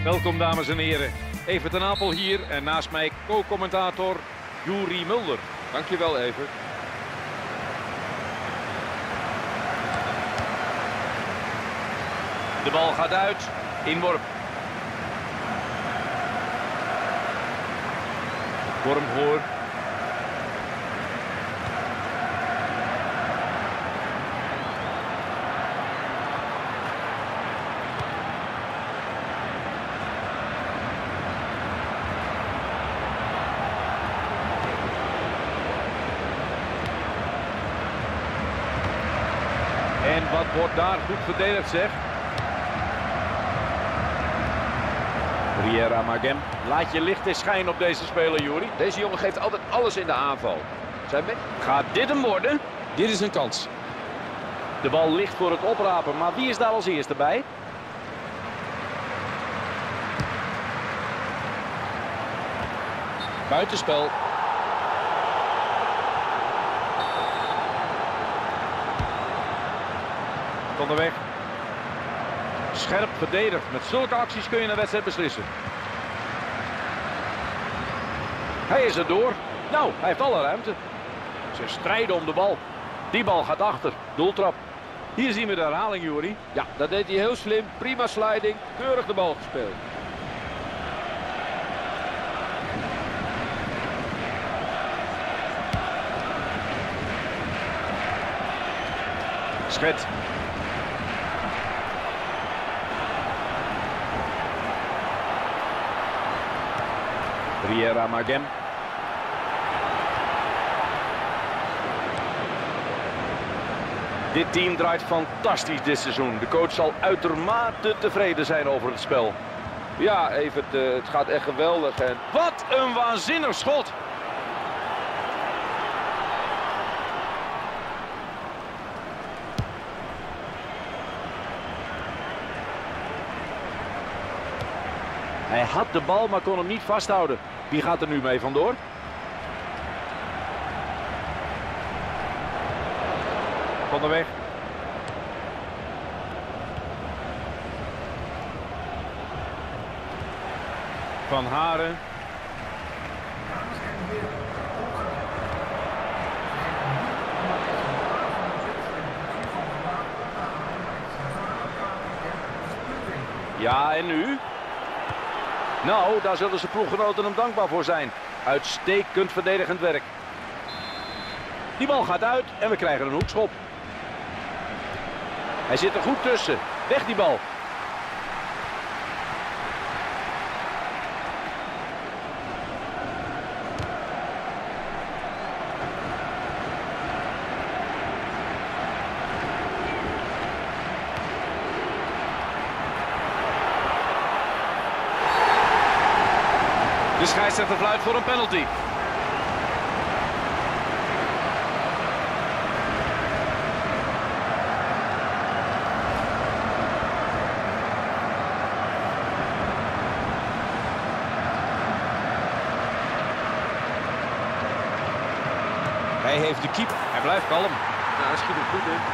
Welkom dames en heren. Evert ten Apel hier en naast mij co-commentator Juri Mulder. Dankjewel Evert. De bal gaat uit. Inworp. Wormgoor. En wat wordt daar goed verdedigd, zeg. Riera Magem. Laat je licht eens schijnen op deze speler, Juri. Deze jongen geeft altijd alles in de aanval. Gaat dit hem worden? Dit is een kans. De bal ligt voor het oprapen, maar wie is daar als eerste bij? Buitenspel. Van de weg. Scherp verdedigd. Met zulke acties kun je een wedstrijd beslissen. Hij is er door. Nou, hij heeft alle ruimte. Ze strijden om de bal. Die bal gaat achter. Doeltrap. Hier zien we de herhaling, Juri. Ja, dat deed hij heel slim. Prima sliding. Keurig de bal gespeeld. Schet. Riera Magem. Dit team draait fantastisch dit seizoen. De coach zal uitermate tevreden zijn over het spel. Ja, Evert, het gaat echt geweldig. En Wat een waanzinnig schot! Hij had de bal, maar kon hem niet vasthouden. Wie gaat er nu mee vandoor? Van der Weg. Van Haren. Ja, en nu? Nou, daar zullen zijn ploeggenoten hem dankbaar voor zijn. Uitstekend verdedigend werk. Die bal gaat uit en we krijgen een hoekschop. Hij zit er goed tussen. Weg die bal. De scheidsrechter fluit voor een penalty. Hij heeft de keeper. Hij blijft kalm. nou, hij schiet hem goed in.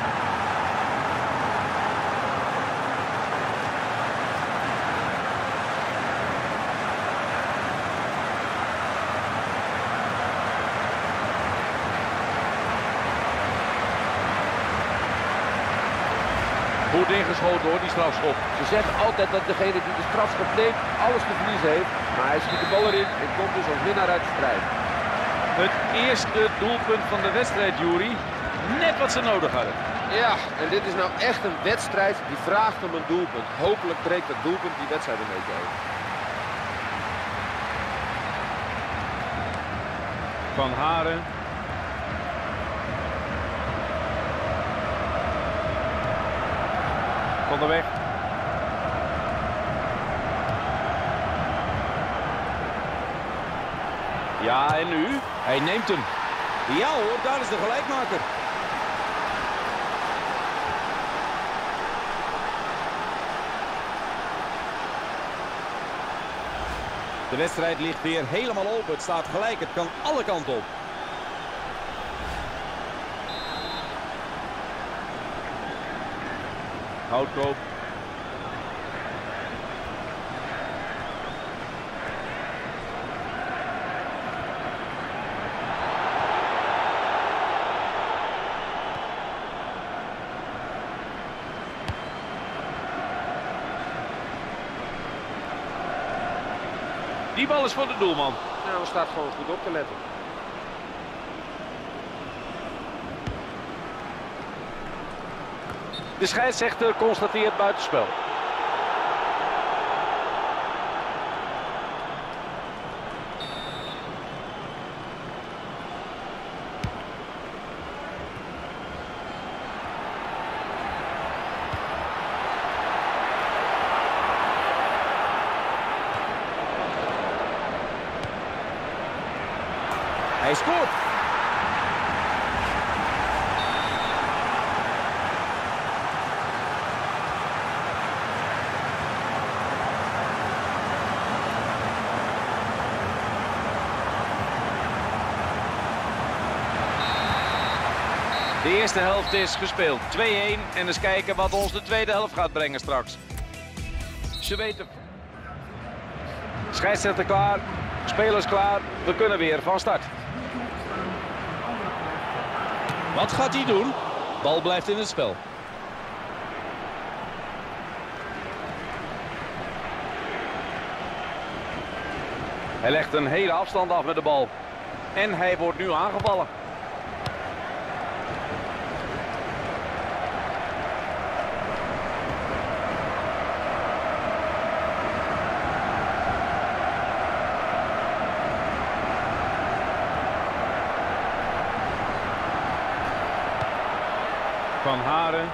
Goed ingeschoten hoor, die strafschop. Ze zeggen altijd dat degene die de strafschop neemt alles te verliezen heeft. Maar hij schiet de bal erin en komt dus als winnaar uit de strijd. Het eerste doelpunt van de wedstrijd, Juri. Net wat ze nodig hadden. Ja, en dit is nou echt een wedstrijd die vraagt om een doelpunt. Hopelijk breekt dat doelpunt die wedstrijd een beetje over. Van Haren. Van der Weg. Ja, en nu? Hij neemt hem. Ja hoor, daar is de gelijkmaker. De wedstrijd ligt weer helemaal open. Het staat gelijk. Het kan alle kanten op. Houtkoop. Die bal is voor de doelman. Nou, er staat gewoon goed op te letten. De scheidsrechter constateert buitenspel. Hij scoort. De eerste helft is gespeeld. 2-1 en eens kijken wat ons de tweede helft gaat brengen straks. Ze weten. Scheidsrechter klaar, spelers klaar. We kunnen weer van start. Wat gaat hij doen? Bal blijft in het spel. Hij legt een hele afstand af met de bal. En hij wordt nu aangevallen. Van Haren.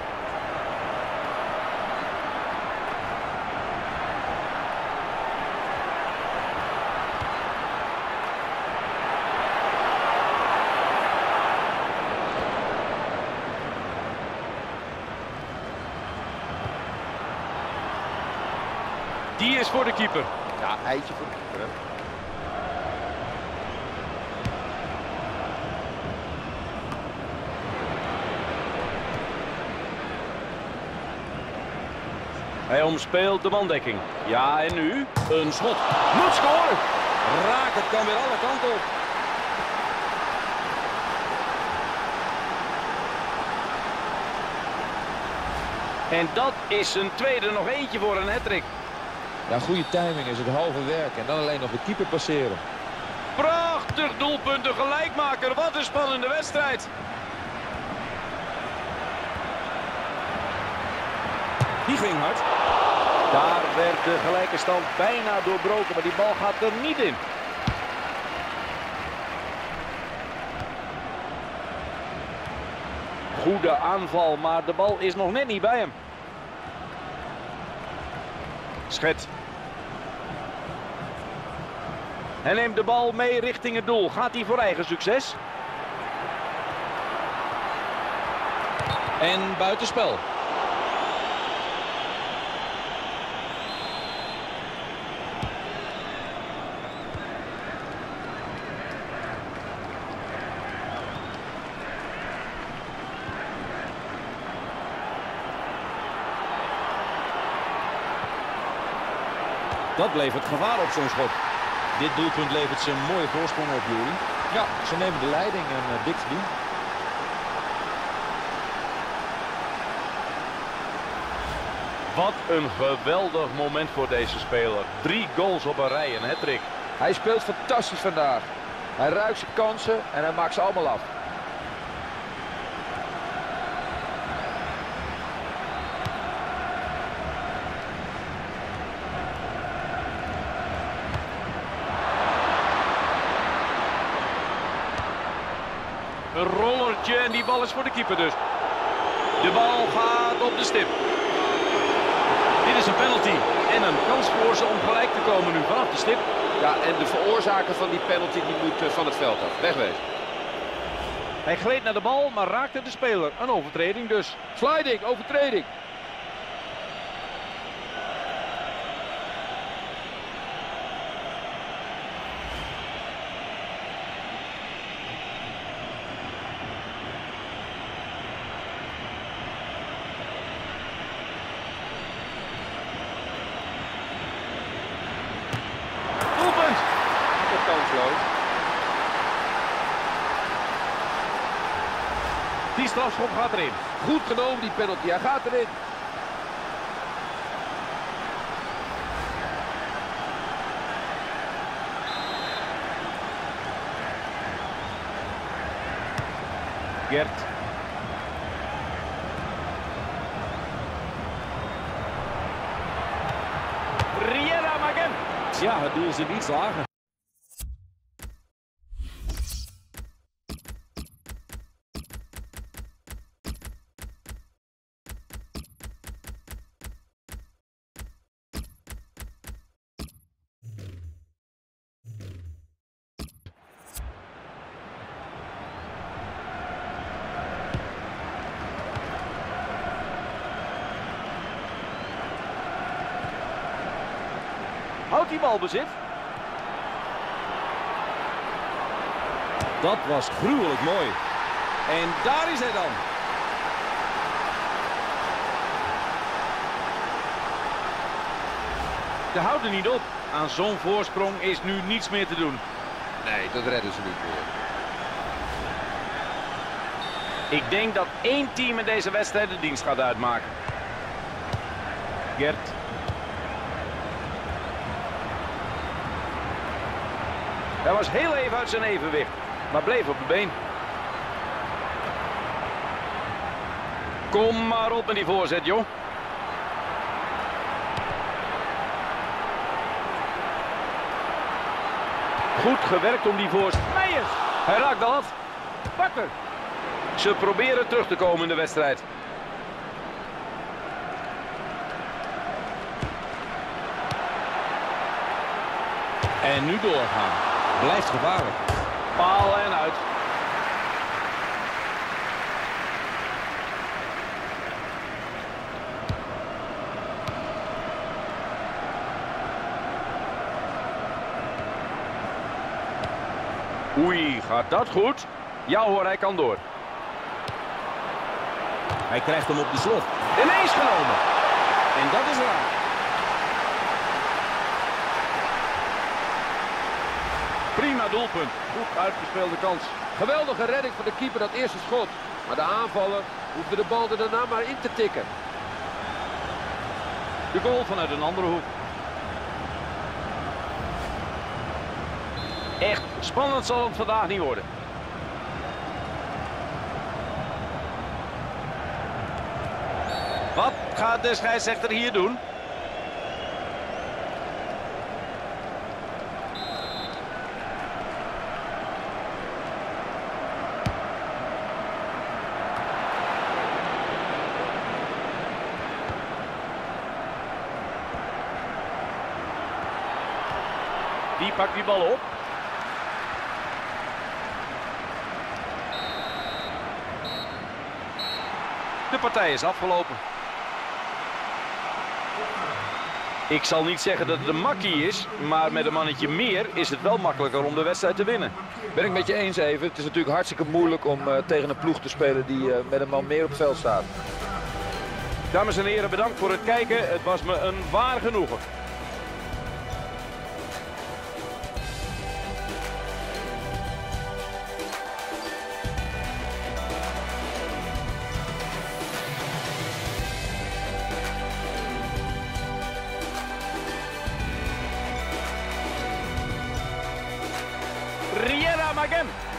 Die is voor de keeper. Ja, eitje voor de keeper. Hè? Hij omspeelt de mandekking. Ja, en nu? Een schot. Moet scoren! Raak, het kan weer alle kanten op. En dat is een tweede, nog eentje voor een hattrick. Ja, goede timing is het halve werk en dan alleen nog de keeper passeren. Prachtig doelpunt, de gelijkmaker. Wat een spannende wedstrijd. Die ging hard. Daar werd de gelijke stand bijna doorbroken, maar die bal gaat er niet in. Goede aanval, maar de bal is nog net niet bij hem. Schet. Hij neemt de bal mee richting het doel. Gaat hij voor eigen succes? En buitenspel. Dat levert gevaar op zo'n schot. Dit doelpunt levert ze een mooie voorsprong op, Juri. Ja, ze nemen de leiding en dik verdiend. Wat een geweldig moment voor deze speler. 3 goals op een rij, een hattrick. Hij speelt fantastisch vandaag. Hij ruikt zijn kansen en hij maakt ze allemaal af. Een rollertje en die bal is voor de keeper dus. De bal gaat op de stip. Dit is een penalty en een kans voor ze om gelijk te komen nu vanaf de stip. Ja, en de veroorzaker van die penalty die moet van het veld af. Wegwezen. Hij gleed naar de bal, maar raakte de speler. Een overtreding dus. Sliding, overtreding. Die strafschop gaat erin. Goed genomen die penalty, hij gaat erin. Gert. Riera Magem. Ja, het doel zit iets lager. Houdt die bal bezit. Dat was gruwelijk mooi. En daar is hij dan. Ze houden niet op. Aan zo'n voorsprong is nu niets meer te doen. Nee, dat redden ze niet meer. Ik denk dat één team in deze wedstrijd de dienst gaat uitmaken. Gert. Hij was heel even uit zijn evenwicht, maar bleef op de been. Kom maar op met die voorzet, joh. Goed gewerkt om die voorzet. Meijers! Hij raakt de lat. Bakker! Ze proberen terug te komen in de wedstrijd. En nu doorgaan. Blijft gevaarlijk. Paal en uit. Oei, gaat dat goed? Ja hoor, hij kan door. Hij krijgt hem op de slot. Ineens genomen. En dat is raar. Prima doelpunt. Goed uitgespeelde kans. Geweldige redding van de keeper, dat eerste schot. Maar de aanvaller hoefde de bal er daarna maar in te tikken. De goal vanuit een andere hoek. Echt spannend zal het vandaag niet worden. Wat gaat de scheidsrechter hier doen? Die pakt die bal op. De partij is afgelopen. Ik zal niet zeggen dat het een makkie is, maar met een mannetje meer is het wel makkelijker om de wedstrijd te winnen. Ben ik met je eens even. Het is natuurlijk hartstikke moeilijk om tegen een ploeg te spelen die met een man meer op het veld staat. Dames en heren, bedankt voor het kijken. Het was me een waar genoegen. Riera Magem.